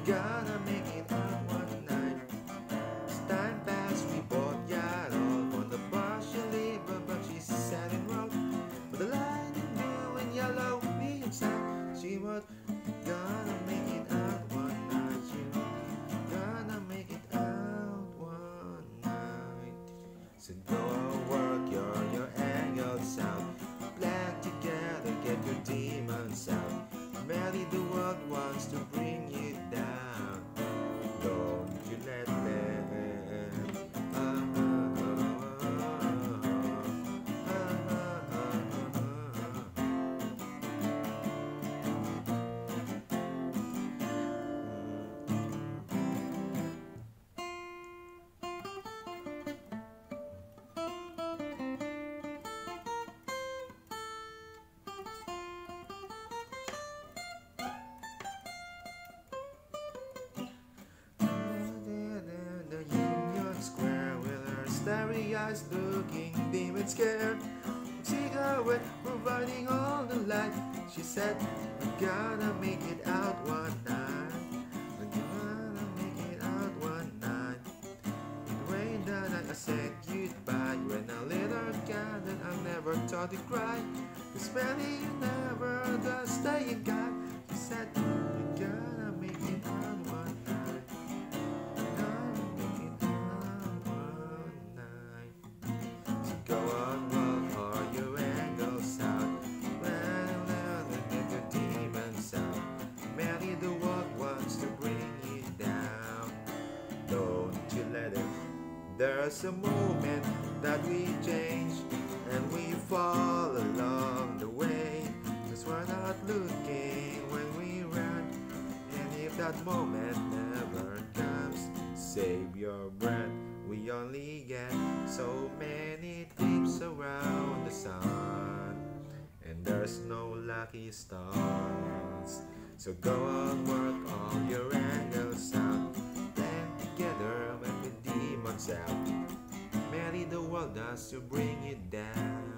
gonna make it out one night. As time passed, we both got old. On the bar she lived, but she sat and wrote. With the light in blue and yellow, me inside. She was gonna make it out one night. She was gonna make it out one night. So go work your angles out. Plan together, get your demons out. Merely the world wants to bring you down. Don't you let them. Starry eyes looking dim and scared. Cigarette providing all the light. She said, we're gonna make it out one night. We're gonna make it out one night. It rained and I said goodbye. When I lit her candle, I never thought to cry. Cause Smelly never does stay in God. She said, we're gonna make it out one night. Gonna make it out one night. So go on, walk all your angles out. Well, get your demons out. Merely the world wants to bring you down. Don't you let it. There's a moment that we change and we fall along the way. Cause we're not looking when we run. And if that moment never comes, save your breath. We only get so many trips around the sun, and there's no lucky stars. So go on, work all your angles out. Plan together when the demons out. Merely the world does to bring you down.